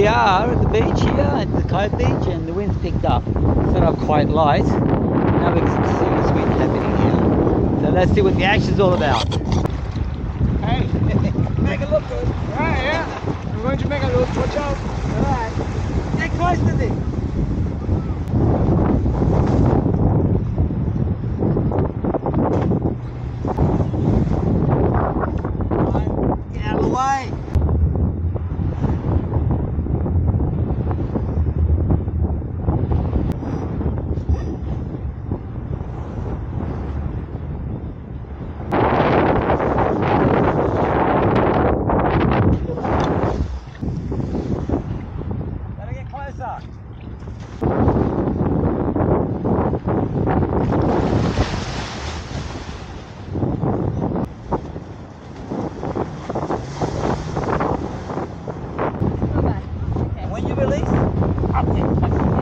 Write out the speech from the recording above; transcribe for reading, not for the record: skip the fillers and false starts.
are at the beach here, at the Cove Beach, and the wind's picked up. Set up quite light. Now we can see serious wind happening here. So let's see what the action's all about. Hey, make it look good. Alright, yeah. I'm going to make it look. Watch out. Alright, get close to this. Get out of the way. When you release, up there.